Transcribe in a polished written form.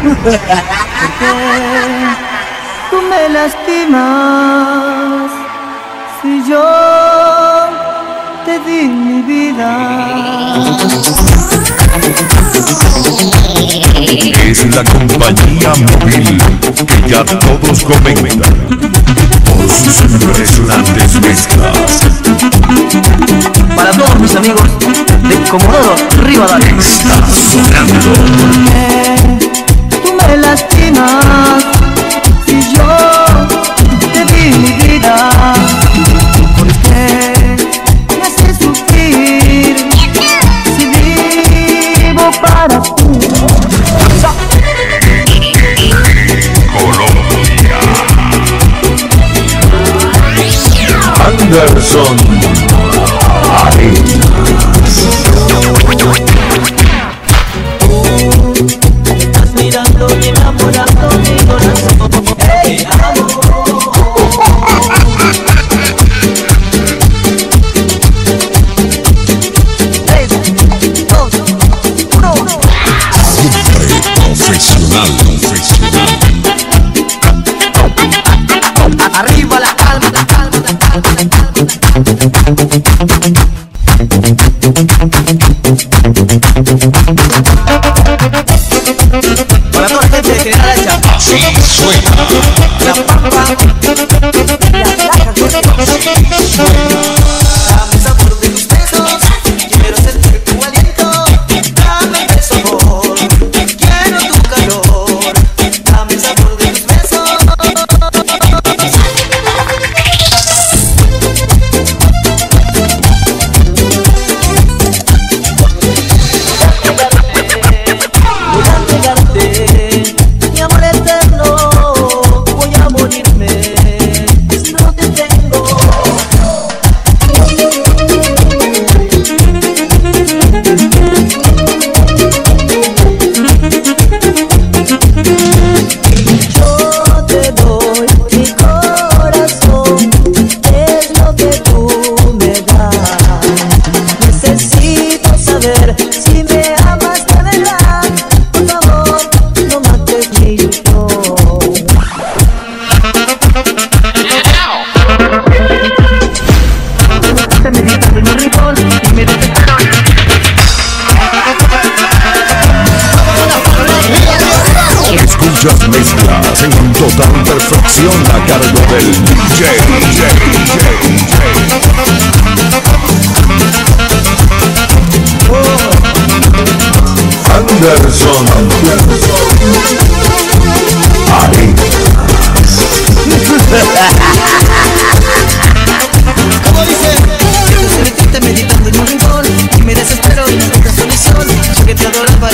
Porque tú me lastimas si yo te di mi vida. Es la compañía móvil que ya todos comentan por sus impresionantes mezclas. Para todos mis amigos de Comodoro Rivadavia. Está sonando. Tú me lastimas si yo te di mi vida. Porque me haces sufrir si vivo para ti. Colombia. Anderson Arenas. Estás mirando y enamorando mi corazón. Hey, amor. 3, 2, 1. Siempre profesional. Arriba la palma, la palma, la palma, la palma. Para toda la gente de General Hacha. Así suena. La pampa, las placas de dame sabor de tus besos, quiero sentir tu aliento. Dame el beso, amor, quiero tu calor. Dame sabor de tus besos. Voy a entregarte mi amor eterno, voy a morirme si no te tengo. Yo te doy mi corazón, es lo que tú me das. Necesito saber si me amas de verdad. Por favor, no mates mi ilusión. Te meditas en mi rincón y me desespero. Escuchas mezclas en total perfección a cargo del DJ. Anderson Arenas. Como dice, yo te meditando en un rincón y me desespero y no encuentro solución. Yo que te adoraba